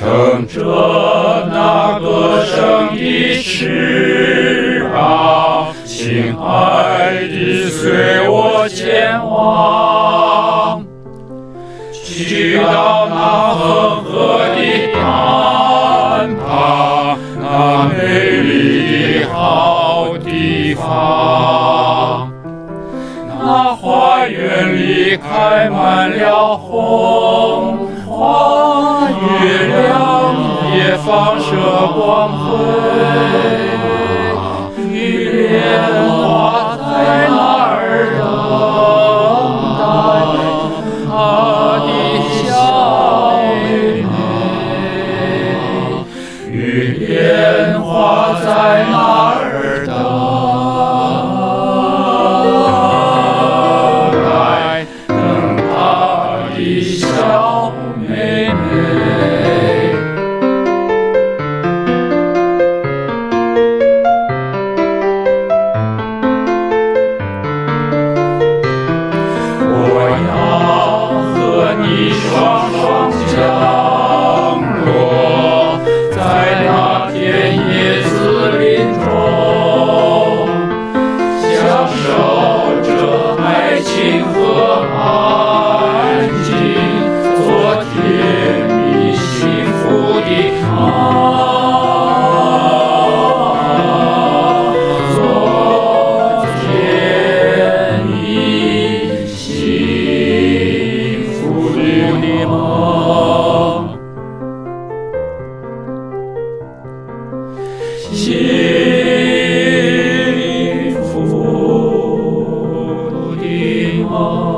乘着那歌声的翅膀，亲爱的，随我前往，去到那恒河的岸旁，那美丽的好地方。那花园里开满了红花，月亮也放射光辉。玉莲花在那儿等待她的小妹妹。玉莲花在那儿等她的小妹妹。我要和你双双降落在那田野紫林中，享受这爱情和安静，做甜蜜幸福的做甜蜜幸福的梦。幸福的梦。